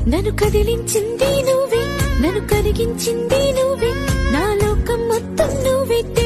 నన్ను కదిలించింది నువ్వే, నన్ను కరిగించింది నువ్వే, నా లోకం మొత్తం నువ్వే.